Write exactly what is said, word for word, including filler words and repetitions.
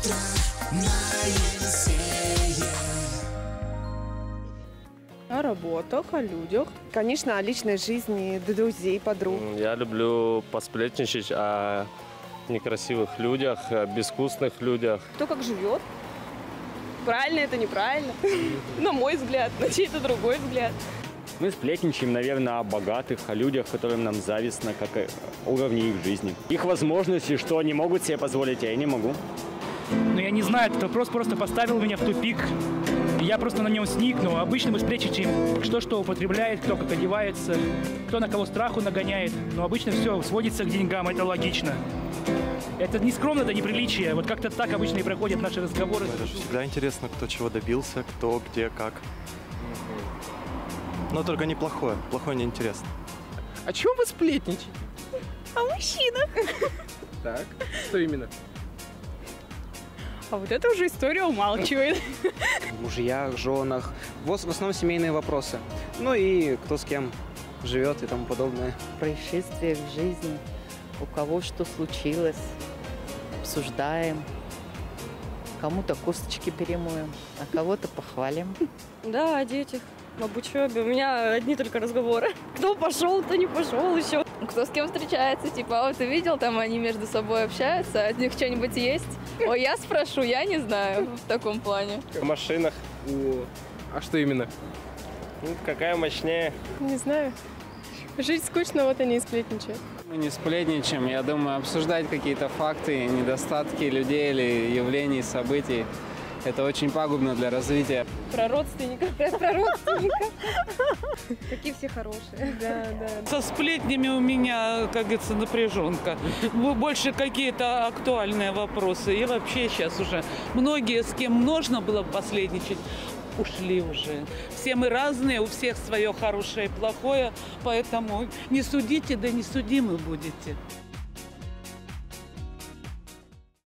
утро на Елисее. О работах, о людях. Конечно, о личной жизни, друзей, подруг. Я люблю посплетничать о некрасивых людях, о безвкусных людях. Кто как живет. Правильно это, неправильно. На мой взгляд, на чей-то другой взгляд. Мы сплетничаем, наверное, о богатых, о людях, которым нам завистно, как о уровне их жизни. Их возможности, что они могут себе позволить, а я не могу. Ну, я не знаю, этот вопрос просто поставил меня в тупик. Я просто на нем сникну. Обычно мы сплетничаем, кто что употребляет, кто как одевается, кто на кого страху нагоняет. Но обычно все сводится к деньгам, это логично. Это не скромно, это неприличие. Вот как-то так обычно и проходят наши разговоры. Это же всегда интересно, кто чего добился, кто, где, как. Но только не плохое. Плохое неинтересно. О чем вы сплетничаете? О мужчинах. Так, что именно? А вот это уже история умалчивает. Мужьях, женах. В в основном семейные вопросы. Ну и кто с кем живет и тому подобное. Происшествия в жизни, у кого что случилось, обсуждаем. Кому-то косточки перемоем, а кого-то похвалим. Да, о детях, об учебе. У меня одни только разговоры. Кто пошел, кто не пошел еще. Кто с кем встречается, типа, а ты видел, там они между собой общаются, от них что-нибудь есть? Ой, я спрошу, я не знаю в таком плане. В машинах. О, а что именно? Ну, какая мощнее. Не знаю. Жить скучно, вот они и сплетничают. Мы не сплетничаем, я думаю, обсуждать какие-то факты, недостатки людей или явлений, событий. Это очень пагубно для развития. Про родственников. Про родственников. Какие все хорошие. Да, да. Со сплетнями у меня, как говорится, напряженка. Больше какие-то актуальные вопросы. И вообще сейчас уже многие, с кем можно было посплетничать, ушли уже. Все мы разные, у всех свое хорошее и плохое, поэтому не судите, да не судимы будете.